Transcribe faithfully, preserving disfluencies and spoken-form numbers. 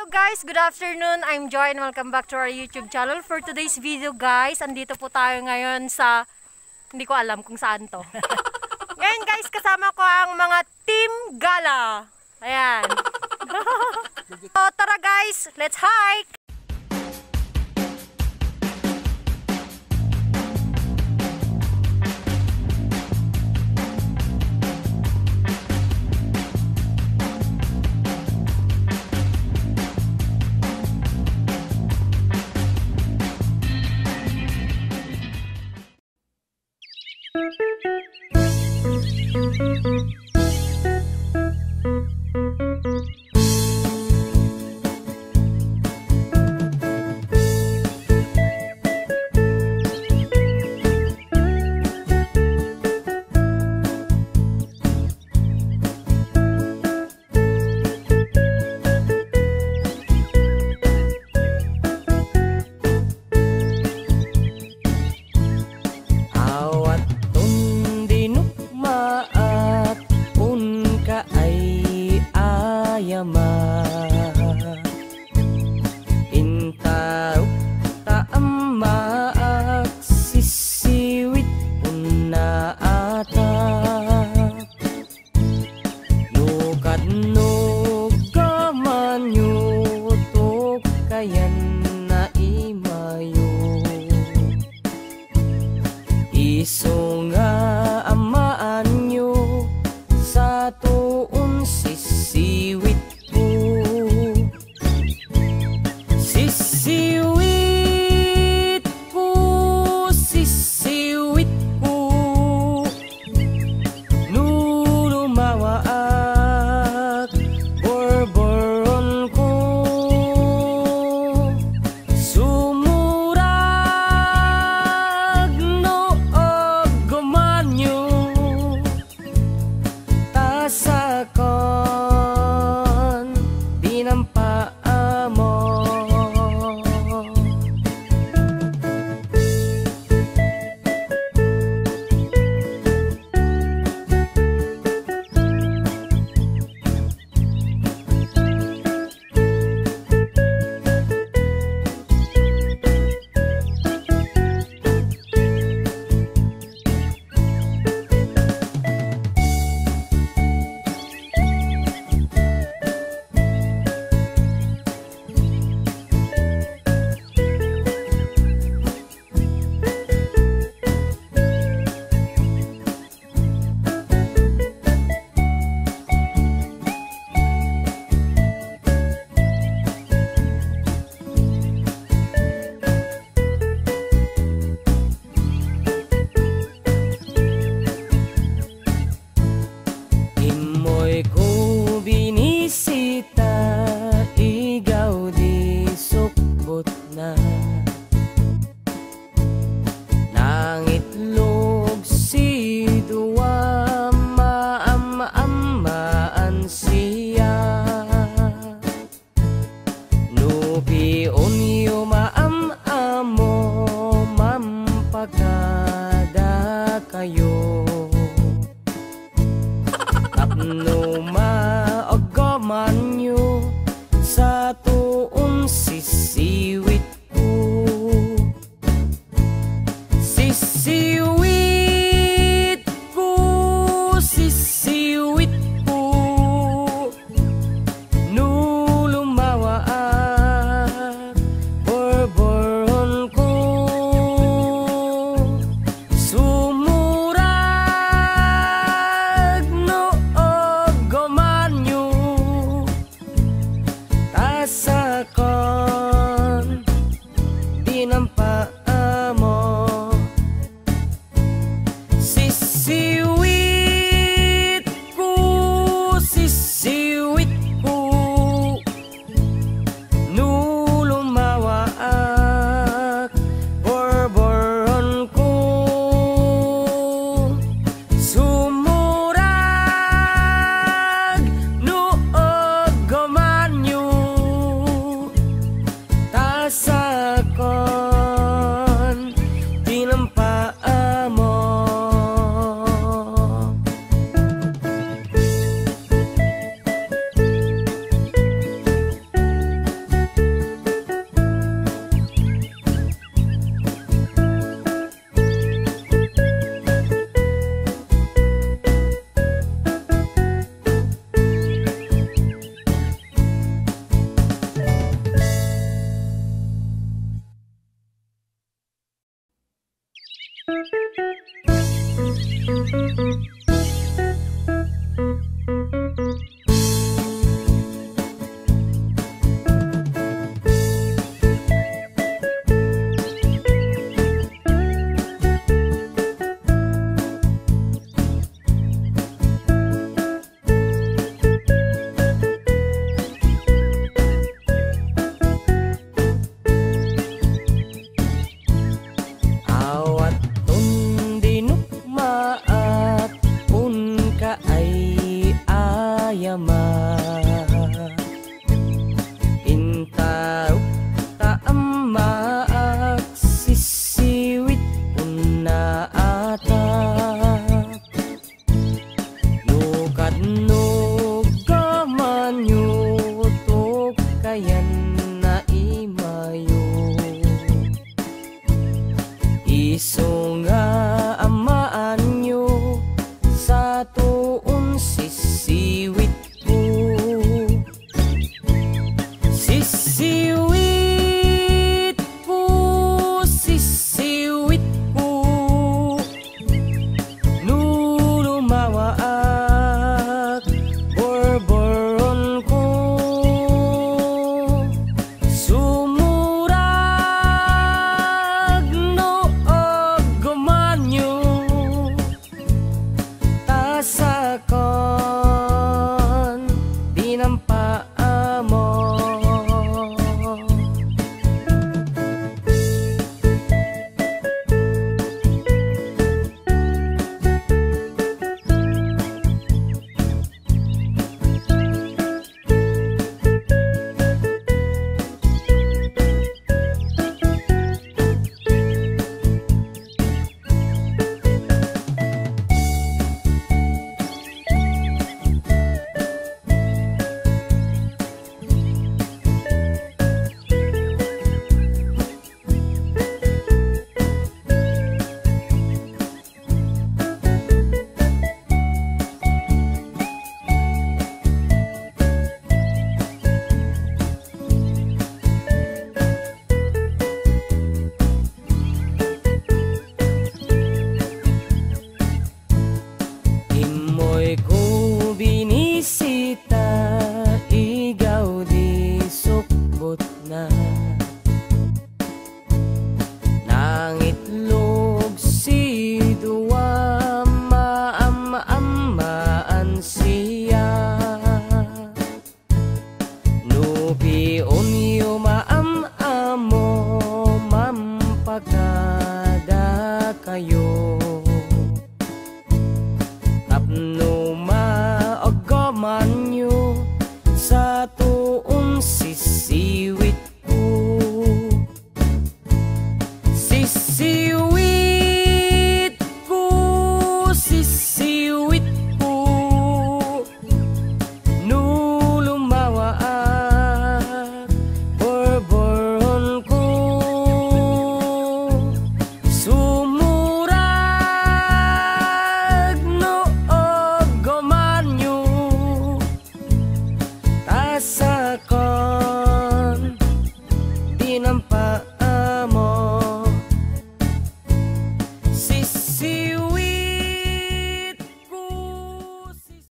Hello guys, good afternoon. I'm Joy and welcome back to our YouTube channel. For today's video guys, andito po tayo ngayon sa, hindi ko alam kung saan to. Ngayon guys, kasama ko ang mga Team Gala. Ayan. So tara guys, let's hike! Iso nga amaan nyo sa tuon sisiwit ko. Sisiwit ko, sisiwit ko, nulumawaak borboron ko. Sumurag no sakon dinampaa mo. Ko binisita, igaw di sukbot na nangitlog si duwa maam-amaan siya. Nupion yo maam-amo mampagada kayo. No maagaman nyo sa tuon sisiwit ko. Sisiwit ko, sisiwit ko, nulumawaak borboron ko. Sakon dinampaa mo. Sisiwit ko, sisiwit ko, nulumawaak borboron ko. Sumurag no agaman nyo Upion yo maam-amo mampagada kayo tapno maagaman nyo sa tuon sisiwit ko sisiwit ko sisiwit ko nulumawa at borboron ko sumurag no agaman nyo tasakon dinampa